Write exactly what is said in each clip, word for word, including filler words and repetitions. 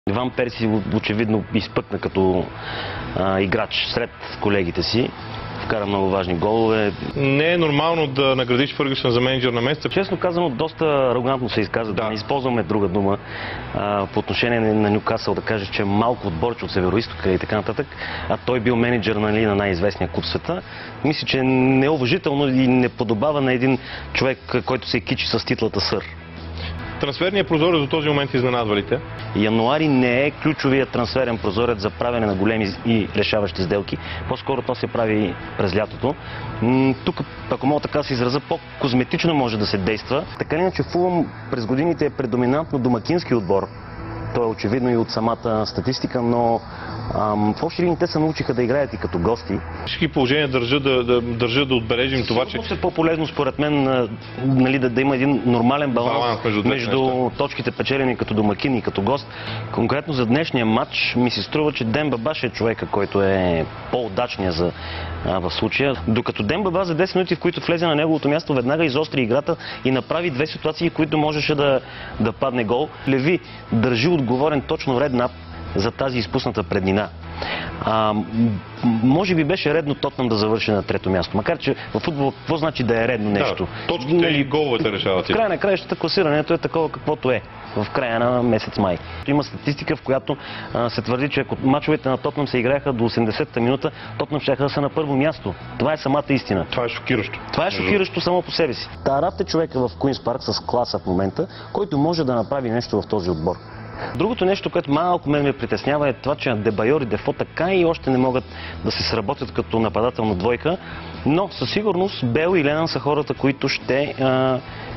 Иван Перси очевидно изпъкна като а, играч сред колегите си. Вкара много важни голове. Не е нормално да наградиш Фъргюсън за мениджър на месеца. Честно казано, доста арогантно се изказа, да, да не използваме друга дума а, по отношение на Нюкасъл, да кажеш, че е малко отборче от Североизтока и така нататък, а той бил мениджър, нали, на най-известния клуб в света. Мисля, че е неуважително и не подобава на един човек, който се кичи с титлата сър. Трансферният прозорец до този момент изненадва ли те? Януари не е ключовият трансферен прозорец за правене на големи и решаващи сделки. По-скоро то се прави през лятото. Тук, ако мога така се израза, по-козметично може да се действа. Така ли иначе Фулъм през годините е предоминантно домакински отбор. То е очевидно и от самата статистика, но ам, в общи линии те се научиха да играят и като гости. Всички положения държа да, да, държа да отбележим това, че... Също е по-полезно според мен, нали, да, да има един нормален баланс, баланс между, между точките печелени като домакин и като гост. Конкретно за днешния матч ми се струва, че Демба Баш е човека, който е по-удачния за, а, в случая. Докато Демба Баш за десет минути, в които влезе на неговото място, веднага изостри играта и направи две ситуации, в които можеше да, да падне гол. Леви държи отговорен точно Реднап за тази изпусната преднина. А, може би беше редно Тотнъм да завърши на трето място. Макар че в футбол какво значи да е редно нещо? Да, точките и головете решават. В края на краищата класирането е такова каквото е в края на месец май. Има статистика, в която а, се твърди, че ако мачовете на Тотнъм се играеха до осемдесетта минута, Тотнъм щяха да са на първо място. Това е самата истина. Това е шокиращо. Това е шокиращо само по себе си. Тарап е човека в Куинс Парк с класа в момента, който може да направи нещо в този отбор. Другото нещо, което малко мен ме притеснява, е това, че Адебайор и Дефо така и още не могат да се сработят като нападателна двойка, но със сигурност Бел и Ленан са хората, които ще а,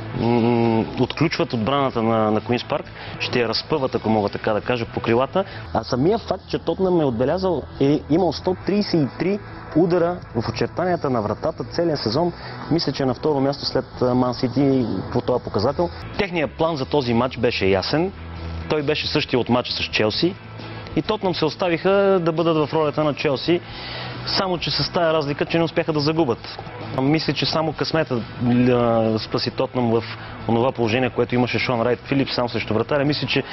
отключват отбраната на, на Куинс Парк, ще я разпъват, ако мога така да кажа, по крилата. А самия факт, че Тотнъм е отбелязал, е имал сто тридесет и три удара в очертанията на вратата целия сезон, мисля, че е на второ място след Ман Сити по този показател. Техният план за този матч беше ясен. Той беше същия от мача с Челси и Тотнъм се оставиха да бъдат в ролята на Челси, само че с тая разлика, че не успяха да загубят. Мисля, че само късмета спаси Тотнъм в онова положение, което имаше Шон Райт Филип сам срещу вратаря. Мисля, че е,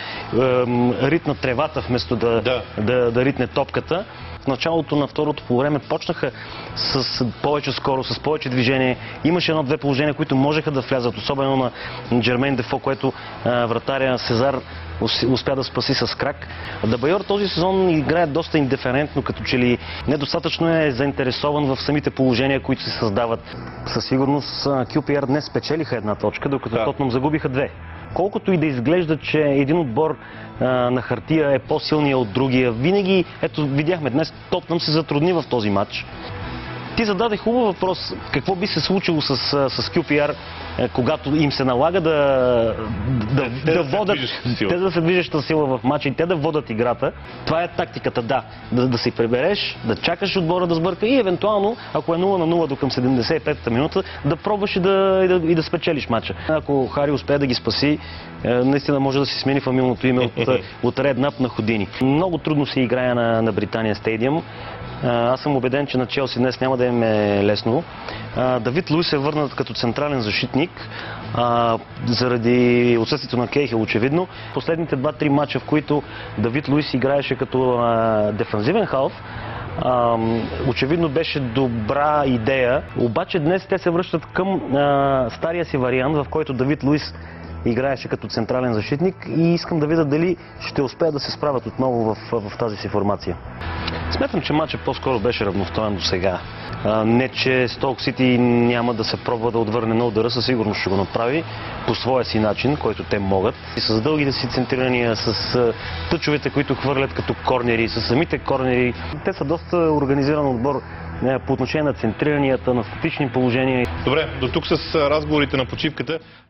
ритна тревата вместо да, да. Да, да ритне топката. В началото на второто по време почнаха с повече скорост, с повече движение. Имаше едно-две положения, които можеха да влязат, особено на Джермейн Дефо, което а, вратаря Сезар успя да спаси с крак. Дебайор този сезон играе доста индиферентно, като че ли недостатъчно е заинтересован в самите положения, които се създават. Със сигурност Кю Пи Ар днес спечелиха една точка, докато да. Тотнъм загубиха две. Колкото и да изглежда, че един отбор а, на хартия е по-силния от другия, винаги, ето видяхме днес, Тотнъм се затрудни в този матч. Ти зададе хубав въпрос, какво би се случило с, с Кю Пи Ар, когато им се налага да, да, те, да да водят, се те да се движеща сила в матча и те да водят играта. Това е тактиката, да. Да, да се прибереш, да чакаш отбора да сбърка и евентуално, ако е нула на нула до към седемдесет и петата минута, да пробваш и да, и да, и да спечелиш матча. Ако Хари успее да ги спаси, наистина може да си смени фамилното име от, от Реднап на Ходини. Много трудно се играе на, на Британия стадиум. Аз съм убеден, че на Челси днес няма да им е лесно. Давид Луис е върнат като централен защитник, а, заради отсъствието на Кейхел, очевидно. Последните два-три мача, в които Давид Луис играеше като а, дефанзивен халф, а, очевидно беше добра идея. Обаче днес те се връщат към а, стария си вариант, в който Давид Луис играеше като централен защитник и искам да видя дали ще успеят да се справят отново в, в тази си формация. Смятам, че матчът по-скоро беше равностоен до сега. А, не, че Стоук Сити няма да се пробва да отвърне на удара, със сигурност ще го направи по своя си начин, който те могат. И с дългите си центрирания, с а, тъчовете, които хвърлят като корнери, с самите корнери. Те са доста организиран отбор по отношение на центриранията, на статични положения. Добре, до тук с разговорите на почивката.